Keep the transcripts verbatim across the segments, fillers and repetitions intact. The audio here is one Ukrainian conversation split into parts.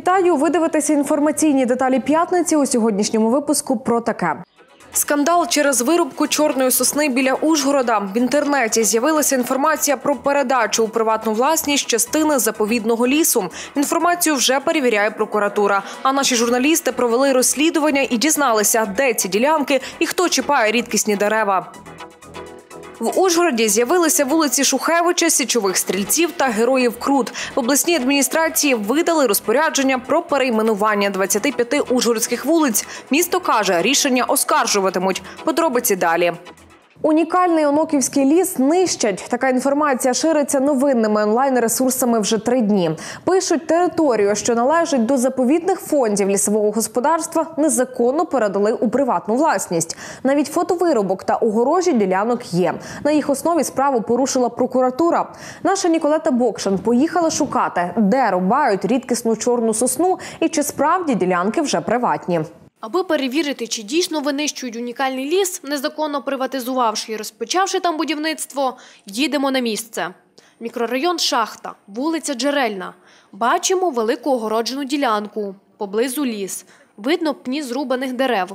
Вітаю! Ви дивитеся інформаційні деталі п'ятниці. У сьогоднішньому випуску про таке. Скандал через вирубку чорної сосни біля Ужгорода. В інтернеті з'явилася інформація про передачу у приватну власність частини заповідного лісу. Інформацію вже перевіряє прокуратура. А наші журналісти провели розслідування і дізналися, де ці ділянки і хто чіпає рідкісні дерева. В Ужгороді з'явилися вулиці Шухевича, Січових Стрільців та Героїв Крут. В обласній адміністрації видали розпорядження про перейменування двадцяти п'яти ужгородських вулиць. Місто каже, рішення оскаржуватимуть. Подробиці далі. Унікальний Оноківський ліс нищать. Така інформація шириться новинними онлайн-ресурсами вже три дні. Пишуть, територію, що належить до заповідних фондів лісового господарства, незаконно передали у приватну власність. Навіть фотовиробок та огорожі ділянок є. На їх основі справу порушила прокуратура. Наша Ніколета Бокшин поїхала шукати, де рубають рідкісну чорну сосну і чи справді ділянки вже приватні. Аби перевірити, чи дійсно винищують унікальний ліс, незаконно приватизувавши і розпочавши там будівництво, їдемо на місце. Мікрорайон Шахта, вулиця Джерельна. Бачимо велику огороджену ділянку. Поблизу ліс. Видно пні зрубаних дерев.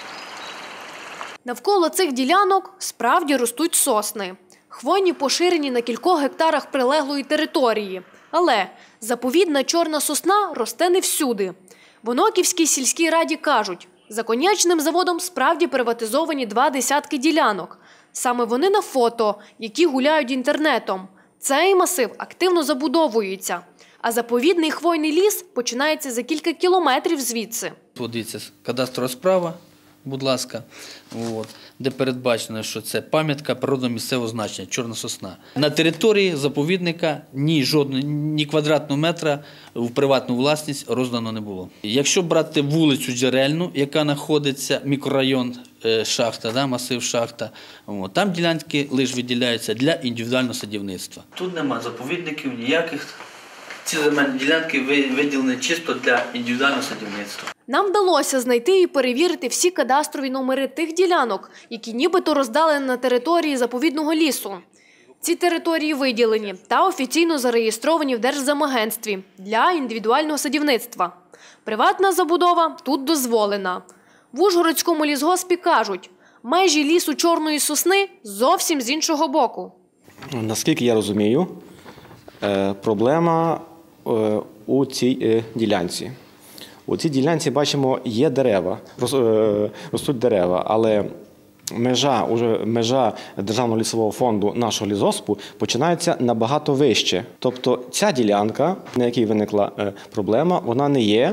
Навколо цих ділянок справді ростуть сосни. Хвойні поширені на кількох гектарах прилеглої території. Але заповідна чорна сосна росте не всюди. В Оноківській сільській раді кажуть, за коньячним заводом справді приватизовані два десятки ділянок. Саме вони на фото, які гуляють інтернетом. Цей масив активно забудовується. А заповідний хвойний ліс починається за кілька кілометрів звідси. Дивіться, кадастрова справа, будь ласка, от, де передбачено, що це пам'ятка природно-місцевого значення, чорна сосна. На території заповідника ні жодного, ні квадратного метра в приватну власність роздано не було. Якщо брати вулицю Джерельну, яка знаходиться, мікрорайон Шахта, да, масив Шахта, от, там ділянки лише виділяються для індивідуального садівництва. Тут немає заповідників ніяких. Ці земельні ділянки виділені чисто для індивідуального садівництва. Нам вдалося знайти і перевірити всі кадастрові номери тих ділянок, які нібито роздали на території заповідного лісу. Ці території виділені та офіційно зареєстровані в Держземагентстві для індивідуального садівництва. Приватна забудова тут дозволена. В Ужгородському лісгоспі кажуть, межі лісу чорної сосни зовсім з іншого боку. Наскільки я розумію, проблема у цій ділянці. У цій ділянці, бачимо, є дерева, ростуть дерева, але межа, межа Державного лісового фонду нашого лісгоспу починається набагато вище. Тобто ця ділянка, на якій виникла проблема, вона не є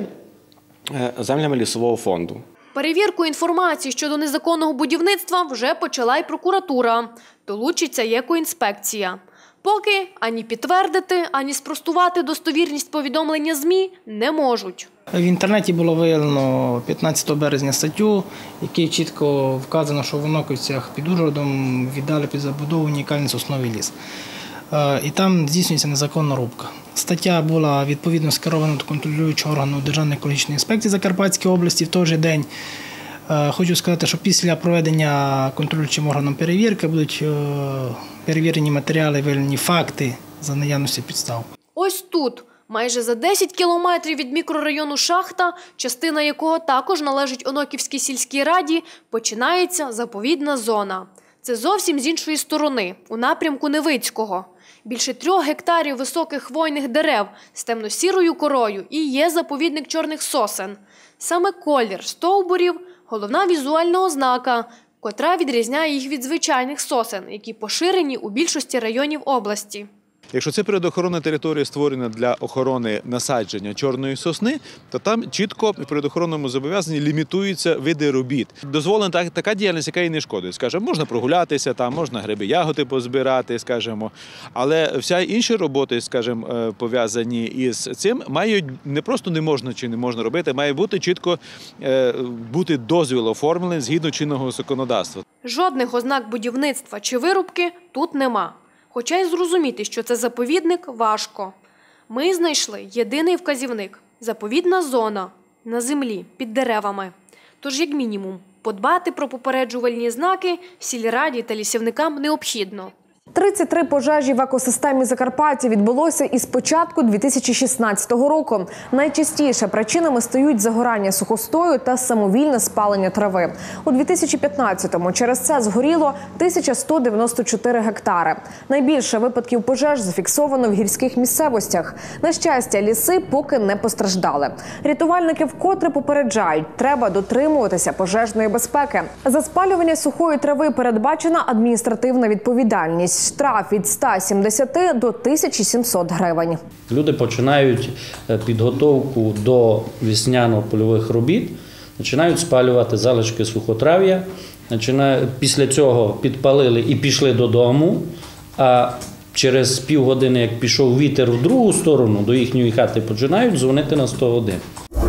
землями лісового фонду. Перевірку інформації щодо незаконного будівництва вже почала й прокуратура. Долучиться й екоінспекція. Поки ані підтвердити, ані спростувати достовірність повідомлення ЗМІ не можуть. В інтернеті було виявлено п'ятнадцятого березня статтю, в якій чітко вказано, що в Оноківцях під Ужгородом віддали під забудову унікальний сосновий ліс. І там здійснюється незаконна рубка. Стаття була відповідно скерована до контролюючого органу Державної екологічної інспекції Закарпатської області в той же день. Хочу сказати, що після проведення контролюючим органом перевірки будуть перевірені матеріали, виявлені факти за наявності підстав. Ось тут, майже за десять кілометрів від мікрорайону Шахта, частина якого також належить Оноківській сільській раді, починається заповідна зона. Це зовсім з іншої сторони, у напрямку Невицького. Більше трьох гектарів високих хвойних дерев з темно-сірою корою і є заповідник чорних сосен. Саме колір стовбурів – головна візуальна ознака, котра відрізняє їх від звичайних сосен, які поширені у більшості районів області. Якщо це природоохоронна територія створена для охорони насадження чорної сосни, то там чітко в природоохоронному зобов'язанні лімітуються види робіт. Дозволена така діяльність, яка їй не шкодить. Скажімо, можна прогулятися, там можна гриби, ягоди позбирати, скажімо. Але вся інші роботи, скажімо, пов'язані із цим, мають не просто не можна чи не можна робити, має бути чітко бути дозвіл оформлений згідно чинного законодавства. Жодних ознак будівництва чи вирубки тут нема. Хоча й зрозуміти, що це заповідник, важко. Ми знайшли єдиний вказівник – заповідна зона на землі, під деревами. Тож, як мінімум, подбати про попереджувальні знаки сільраді та лісівникам необхідно. тридцять три пожежі в екосистемі Закарпаття відбулося із початку дві тисячі шістнадцятого року. Найчастіше причинами стають загорання сухостою та самовільне спалення трави. У дві тисячі п'ятнадцятому через це згоріло тисяча сто дев'яносто чотири гектари. Найбільше випадків пожеж зафіксовано в гірських місцевостях. На щастя, ліси поки не постраждали. Рятувальники вкотре попереджають, треба дотримуватися пожежної безпеки. За спалювання сухої трави передбачена адміністративна відповідальність. Штраф від ста сімдесяти до тисячі сімсот гривень. Люди починають підготовку до весняно-польових робіт, починають спалювати залишки сухотрав'я, після цього підпалили і пішли додому, а через півгодини, як пішов вітер в другу сторону, до їхньої хати починають дзвонити на сто один.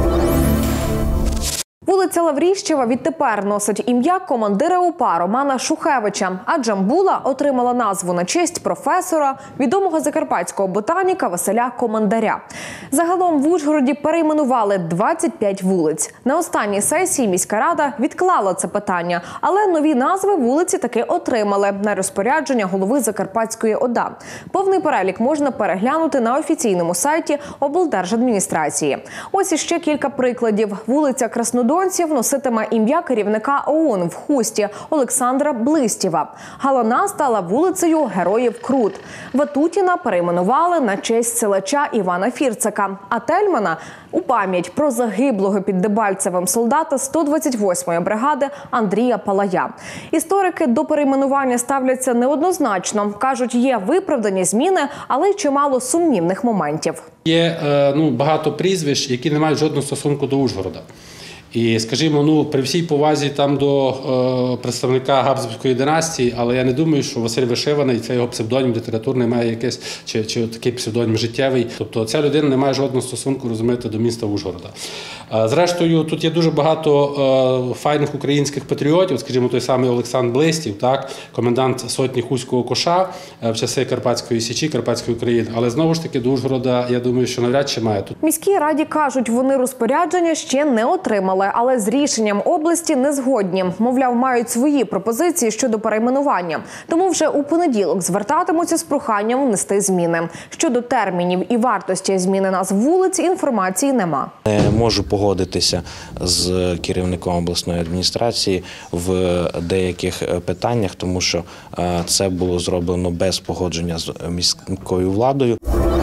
Вулиця Лавріщева відтепер носить ім'я командира УПА Романа Шухевича, а Джамбула отримала назву на честь професора, відомого закарпатського ботаніка Василя Командаря. Загалом в Ужгороді перейменували двадцять п'ять вулиць. На останній сесії міська рада відклала це питання, але нові назви вулиці таки отримали на розпорядження голови Закарпатської ОДА. Повний перелік можна переглянути на офіційному сайті облдержадміністрації. Ось іще кілька прикладів. Вулиця Краснодонців носитиме ім'я керівника ОУН в Хусті Олександра Блистєва. Галана стала вулицею Героїв Крут. Ватутіна перейменували на честь силача Івана Фірцака, а Тельмана – у пам'ять про загиблого під Дебальцевим солдата сто двадцять восьмої бригади Андрія Палая. Історики до перейменування ставляться неоднозначно. Кажуть, є виправдані зміни, але й чимало сумнівних моментів. Є ну, багато прізвищ, які не мають жодного стосунку до Ужгорода. І, скажімо, ну, при всій повазі там до е, представника Габсбурзької династії, але я не думаю, що Василь Вишиваний, це його псевдонім літературний, має якийсь, чи, чи такий псевдонім життєвий. Тобто ця людина не має жодного стосунку, розумієте, до міста Ужгорода. Е, зрештою, тут є дуже багато е, файних українських патріотів, скажімо, той самий Олександр Блистів, так, комендант сотні Хуського коша е, в часи Карпатської Січі, Карпатської України. Але знову ж таки до Ужгорода, я думаю, що навряд чи має тут. Міській раді кажуть, вони розпорядження ще не отримали, але з рішенням області не згодні. Мовляв, мають свої пропозиції щодо перейменування. Тому вже у понеділок звертатимуться з проханням внести зміни. Щодо термінів і вартості зміни назв вулиць інформації нема. Не можу погодитися з керівником обласної адміністрації в деяких питаннях, тому що це було зроблено без погодження з міською владою.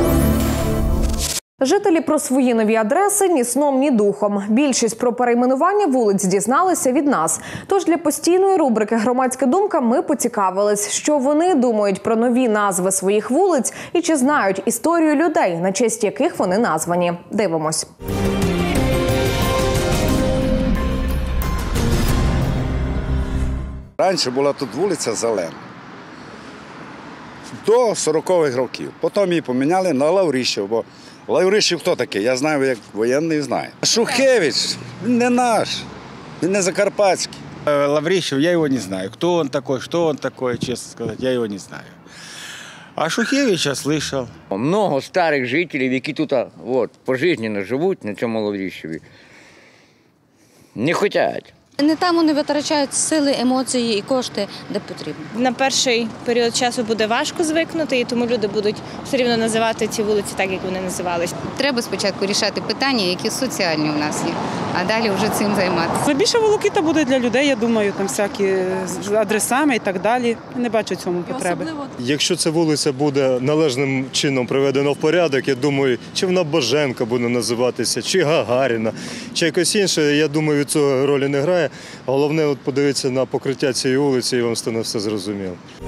Жителі про свої нові адреси ні сном, ні духом. Більшість про перейменування вулиць дізналися від нас. Тож для постійної рубрики «Громадська думка» ми поцікавились, що вони думають про нові назви своїх вулиць і чи знають історію людей, на честь яких вони названі. Дивимось. Раніше була тут вулиця Зелена. До сорокових років. Потім її поміняли на Лавріщев, бо Лавріщев хто такий? Я знаю, як воєнний знаю. Шухевич, він не наш, він не закарпатський. Лавріщев, я його не знаю. Хто він такий, що він такий, чесно сказати, я його не знаю. А Шухевича слышав. Много старих жителів, які тут от, пожизненно живуть на цьому Лавріщеві, не хочуть. Не там вони витрачають сили, емоції і кошти, де потрібно. На перший період часу буде важко звикнути, і тому люди будуть все рівно називати ці вулиці так, як вони називались. Треба спочатку рішати питання, які соціальні у нас є, а далі вже цим займатися. Більше волокіта буде для людей, я думаю, там всякі з адресами і так далі. Не бачу цьому потреби. Якщо ця вулиця буде належним чином приведена в порядок, я думаю, чи вона Боженка буде називатися, чи Гагаріна, чи якось інше, я думаю, від цього ролі не грає. Головне от подивитися на покриття цієї вулиці, і вам стане все зрозуміло.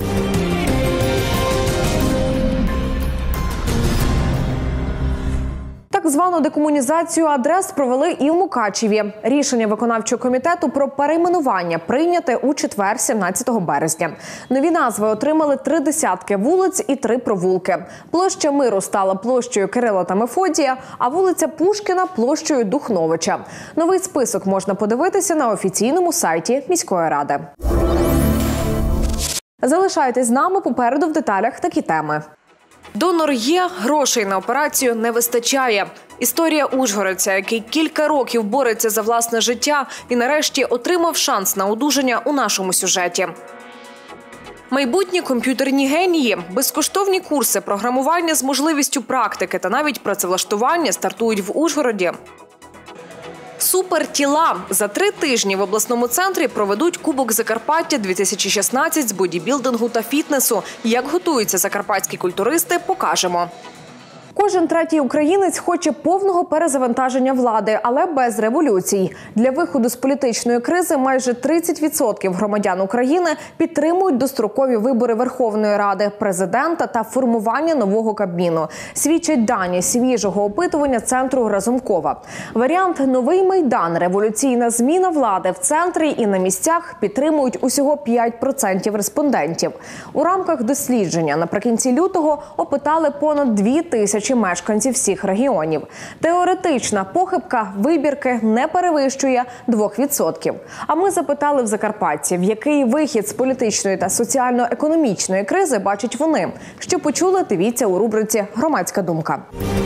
Так звану декомунізацію адрес провели і в Мукачеві. Рішення виконавчого комітету про перейменування прийняте у четвер, сімнадцятого березня. Нові назви отримали три десятки вулиць і три провулки. Площа Миру стала площею Кирила та Мефодія, а вулиця Пушкіна – площею Духновича. Новий список можна подивитися на офіційному сайті міської ради. Залишайтесь з нами, попереду в деталях такі теми. Донор є, грошей на операцію не вистачає. Історія ужгородця, який кілька років бореться за власне життя і нарешті отримав шанс на одужання у нашому сюжеті. Майбутні комп'ютерні генії, безкоштовні курси програмування з можливістю практики та навіть працевлаштування стартують в Ужгороді. Супертіла. За три тижні в обласному центрі проведуть Кубок Закарпаття дві тисячі шістнадцять з бодібілдингу та фітнесу. Як готуються закарпатські культуристи, покажемо. Кожен третій українець хоче повного перезавантаження влади, але без революцій. Для виходу з політичної кризи майже тридцять відсотків громадян України підтримують дострокові вибори Верховної Ради, президента та формування нового Кабміну. Свідчать дані свіжого опитування центру Разумкова. Варіант «Новий Майдан. Революційна зміна влади» в центрі і на місцях підтримують усього п'ять відсотків респондентів. У рамках дослідження наприкінці лютого опитали понад дві тисячі мешканців всіх регіонів. Теоретична похибка вибірки не перевищує двох відсотків. А ми запитали в закарпатців, який вихід з політичної та соціально-економічної кризи бачать вони. Що почули, дивіться у рубриці «Громадська думка».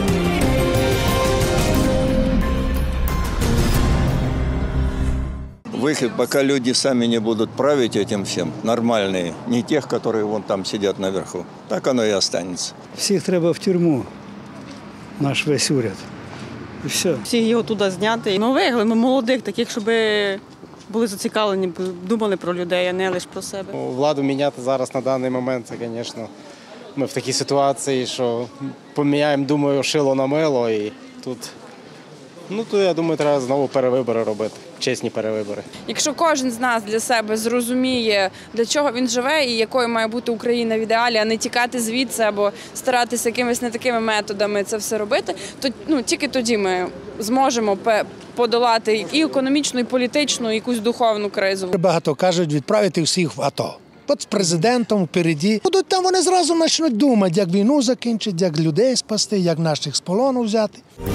Выход, пока люди сами не будут править этим всем, нормальные, не тех, которые вон там сидят наверху, так оно и останется. Всіх треба в тюрму, наш весь уряд. І все. Всіх його туди зняти. Нових, але молодих, таких, щоб були зацікавлені, думали про людей, а не лише про себе. Владу міняти зараз на даний момент, це, звісно, ми в такій ситуації, що поміняємо, думаю, шило на мило, і тут, ну, то, я думаю, треба знову перевибори робити, чесні перевибори. Якщо кожен з нас для себе зрозуміє, для чого він живе і якою має бути Україна в ідеалі, а не тікати звідси або старатися якимись не такими методами це все робити, то ну, тільки тоді ми зможемо подолати і економічну, і політичну, і якусь духовну кризу. Багато кажуть відправити всіх в АТО. От з президентом впереді. Будуть там вони зразу почнуть думати, як війну закінчити, як людей спасти, як наших з полону взяти.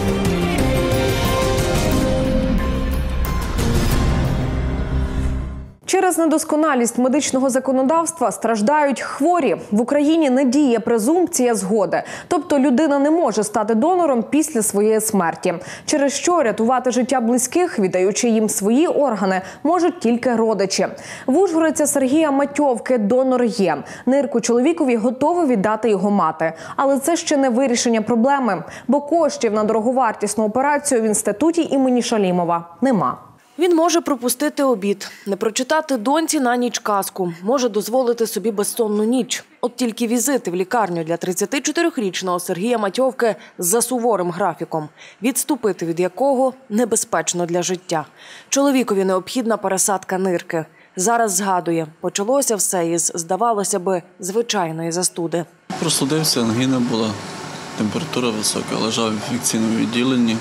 Через недосконалість медичного законодавства страждають хворі. В Україні не діє презумпція згоди. Тобто людина не може стати донором після своєї смерті. Через що рятувати життя близьких, віддаючи їм свої органи, можуть тільки родичі. В Ужгородця Сергія Матьовки донор є. Нирку чоловікові готова віддати його мати. Але це ще не вирішення проблеми, бо коштів на дороговартісну операцію в інституті імені Шалімова нема. Він може пропустити обід, не прочитати доньці на ніч казку, може дозволити собі безсонну ніч. От тільки візити в лікарню для тридцятичотирирічного Сергія Матьовки за суворим графіком, відступити від якого небезпечно для життя. Чоловікові необхідна пересадка нирки. Зараз згадує, почалося все із, здавалося би, звичайної застуди. Простудився, ангіна була, температура висока, лежав в інфекційному відділенні.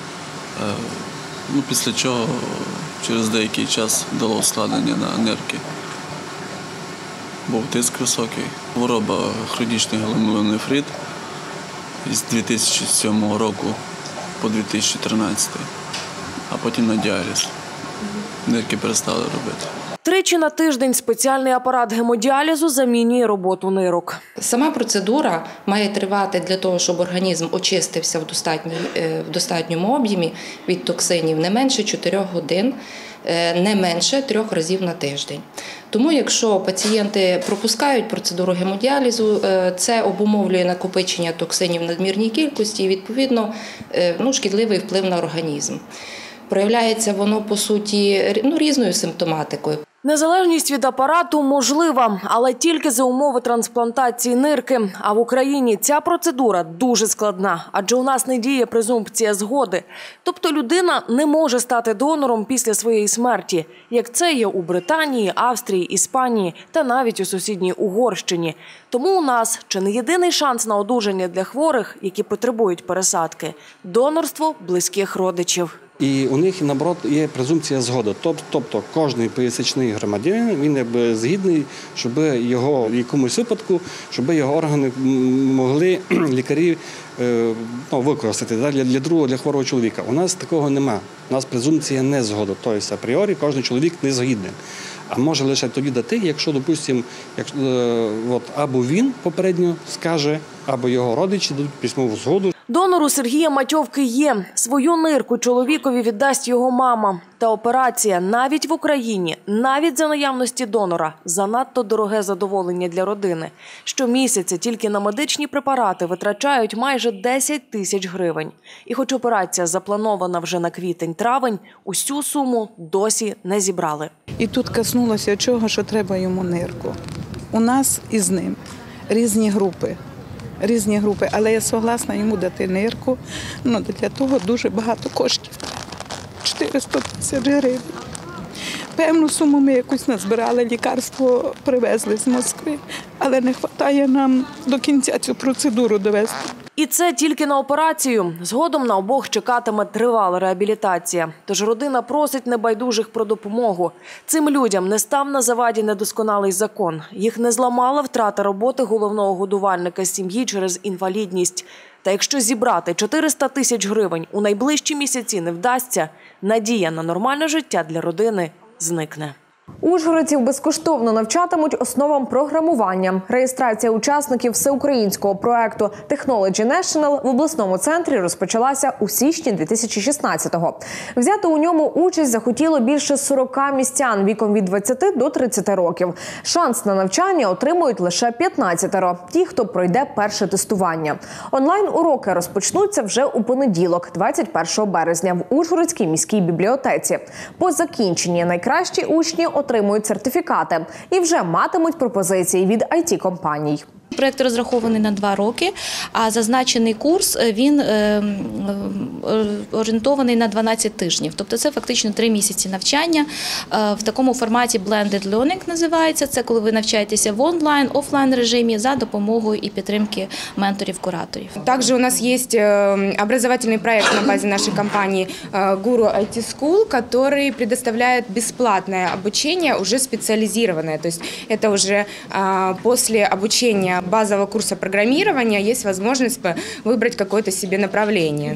Ну, після чого через деякий час дало ускладнення на нирки. Був тиск високий, хвороба хронічний гломерулонефрит з дві тисячі сьомого року по дві тисячі тринадцятий, а потім на діаліз. Нирки перестали робити. Тричі на тиждень спеціальний апарат гемодіалізу замінює роботу нирок. Сама процедура має тривати для того, щоб організм очистився в достатньому, в достатньому об'ємі від токсинів не менше чотирьох годин, не менше трьох разів на тиждень. Тому якщо пацієнти пропускають процедуру гемодіалізу, це обумовлює накопичення токсинів в надмірній кількості і, відповідно, ну, шкідливий вплив на організм. Проявляється воно, по суті, ну, різною симптоматикою. Незалежність від апарату можлива, але тільки за умови трансплантації нирки. А в Україні ця процедура дуже складна, адже у нас не діє презумпція згоди. Тобто людина не може стати донором після своєї смерті, як це є у Британії, Австрії, Іспанії та навіть у сусідній Угорщині. Тому у нас чи не єдиний шанс на одужання для хворих, які потребують пересадки – донорство близьких родичів. І у них, наоборот, є презумпція згоди. Тобто кожен пересічний громадянин, він якби згідний, щоб його в якомусь випадку, щоб його органи могли лікарі ну, використати для, для другого, для хворого чоловіка. У нас такого нема. У нас презумпція не згоди. Тобто апріорі кожен чоловік не згідний. А може лише тоді дати, якщо, допустимо, або він попередньо скаже, або його родичі дадуть письмову згоду. Донор у Сергія Матьовки є. Свою нирку чоловікові віддасть його мама. Та операція навіть в Україні, навіть за наявності донора, занадто дороге задоволення для родини. Щомісяця тільки на медичні препарати витрачають майже десять тисяч гривень. І хоч операція запланована вже на квітень-травень, усю суму досі не зібрали. І тут коснулося чого, що треба йому нирку. У нас із ним різні групи. Різні групи, але я согласна йому дати нирку, але для того дуже багато коштів. чотириста тисяч гривень. Певну суму ми якусь назбирали, лікарство привезли з Москви, але не вистачає нам до кінця цю процедуру довести. І це тільки на операцію. Згодом на обох чекатиме тривала реабілітація. Тож родина просить небайдужих про допомогу. Цим людям не став на заваді недосконалий закон. Їх не зламала втрата роботи головного годувальника сім'ї через інвалідність. Та якщо зібрати чотириста тисяч гривень у найближчі місяці не вдасться, надія на нормальне життя для родини зникне. Ужгородців безкоштовно навчатимуть основам програмування. Реєстрація учасників всеукраїнського проекту Technology National в обласному центрі розпочалася у січні дві тисячі шістнадцятого. Взяти у ньому участь захотіло більше сорока містян віком від двадцяти до тридцяти років. Шанс на навчання отримують лише п'ятнадцятеро – ті, хто пройде перше тестування. Онлайн-уроки розпочнуться вже у понеділок, двадцять першого березня, в Ужгородській міській бібліотеці. По закінченні найкращі учні отримують сертифікати і вже матимуть пропозиції від ай ті-компаній. Проєкт розрахований на два роки, а зазначений курс він е, орієнтований на дванадцять тижнів. Тобто це фактично три місяці навчання. Е, в такому форматі blended learning називається. Це коли ви навчаєтеся в онлайн, офлайн режимі за допомогою і підтримки менторів-кураторів. Також у нас є образовательный проект на базе нашей компании Guru ай ти School, который предоставляет бесплатное обучение, уже специализированное. То есть это уже после обучения базового курса программирования есть возможность выбрать какое-то себе направление.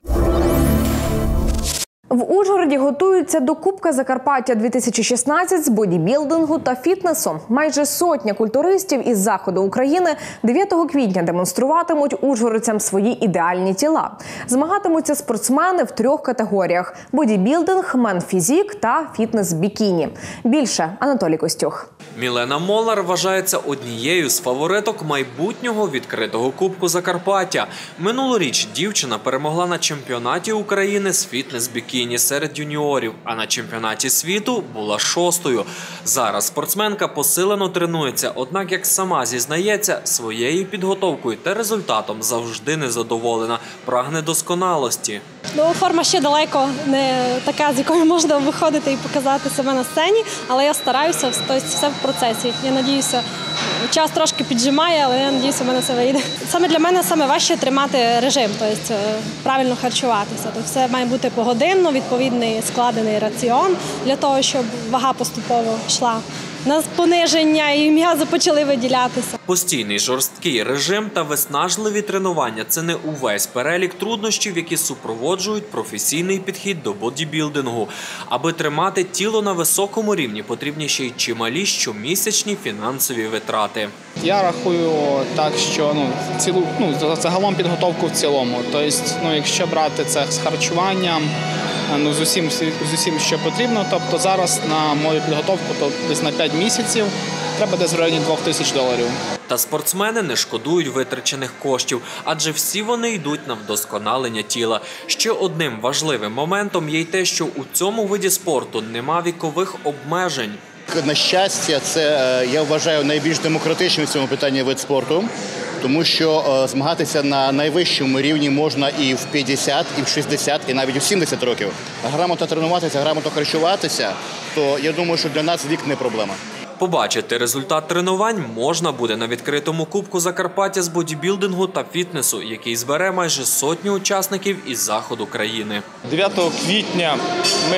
В Ужгороді готуються до Кубка Закарпаття дві тисячі шістнадцять з бодібілдингу та фітнесу. Майже сотня культуристів із заходу України дев'ятого квітня демонструватимуть ужгородцям свої ідеальні тіла. Змагатимуться спортсмени в трьох категоріях – бодібілдинг, менфізік та фітнес-бікіні. Більше Анатолій Костюх. Мілена Молнар вважається однією з фавориток майбутнього відкритого Кубку Закарпаття. Минулоріч дівчина перемогла на чемпіонаті України з фітнес-бікіні серед юніорів, а на чемпіонаті світу була шостою. Зараз спортсменка посилено тренується, однак, як сама зізнається, своєю підготовкою та результатом завжди незадоволена, прагне досконалості. Ну, форма ще далеко не така, з якою можна виходити і показати себе на сцені, але я стараюся, тобто все в процесі. Я сподіваюся, час трошки піджимає, але я сподіваюся, в мене все вийде. Саме для мене саме важче тримати режим, тобто правильно харчуватися. Тобто все має бути погодинно, відповідний складений раціон для того, щоб вага поступово йшла на пониження і м'язи почали виділятися. Постійний жорсткий режим та виснажливі тренування – це не увесь перелік труднощів, які супроводжують професійний підхід до бодібілдингу. Аби тримати тіло на високому рівні, потрібні ще й чималі щомісячні фінансові витрати. Я рахую так, що ну, цілу, ну, загалом підготовку в цілому. Тобто, ну, якщо брати це з харчуванням, ну, з усім, з усім, що потрібно. Тобто зараз на мою підготовку то десь на п'ять місяців треба десь в районі двох тисяч доларів. Та спортсмени не шкодують витрачених коштів, адже всі вони йдуть на вдосконалення тіла. Ще одним важливим моментом є й те, що у цьому виді спорту нема вікових обмежень. На щастя, це, я вважаю, найбільш демократичний в цьому питанні вид спорту, тому що е, змагатися на найвищому рівні можна і в п'ятдесят, і в шістдесят, і навіть у сімдесят років. Грамотно тренуватися, грамотно харчуватися, то я думаю, що для нас вік не проблема. Побачити результат тренувань можна буде на відкритому Кубку Закарпаття з бодібілдингу та фітнесу, який збере майже сотню учасників із заходу країни. дев'ятого квітня ми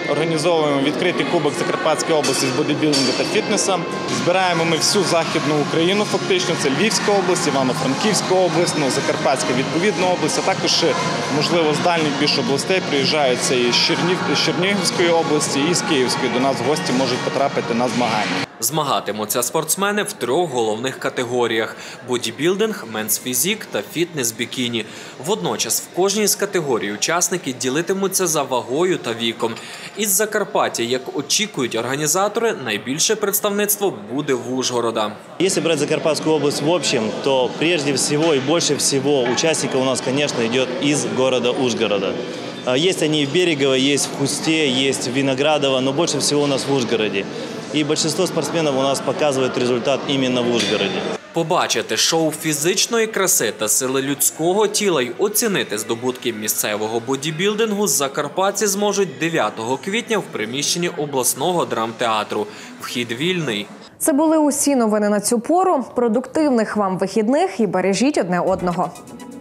організовуємо відкритий кубок Закарпатської області з бодібілдингу та фітнесу. Збираємо ми всю Західну Україну фактично, це Львівська область, Івано-Франківська область, ну, Закарпатська відповідна область, а також, можливо, з дальніх більш областей приїжджають це із Чернів... Чернігівської області і з Київської. До нас гості можуть потрапити на змагання. Змагатимуться спортсмени в трьох головних категоріях – бодібілдинг, менс-фізік та фітнес-бікіні. Водночас в кожній з категорій учасники ділитимуться за вагою та віком. Із Закарпаття, як очікують організатори, найбільше представництво буде в Ужгорода. Если брать Закарпатскую область в общем, то прежде всего и больше всего участников у нас, конечно, идет из города Ужгорода. Есть они в Берегово, есть в Хусте, есть в Виноградово, но больше всего у нас в Ужгороде. И большинство спортсменов у нас показывает результат именно в Ужгороде. Побачити шоу фізичної краси та сили людського тіла й оцінити здобутки місцевого бодібілдингу закарпатці зможуть дев'ятого квітня в приміщенні обласного драмтеатру. Вхід вільний. Це були усі новини на цю пору. Продуктивних вам вихідних і бережіть одне одного.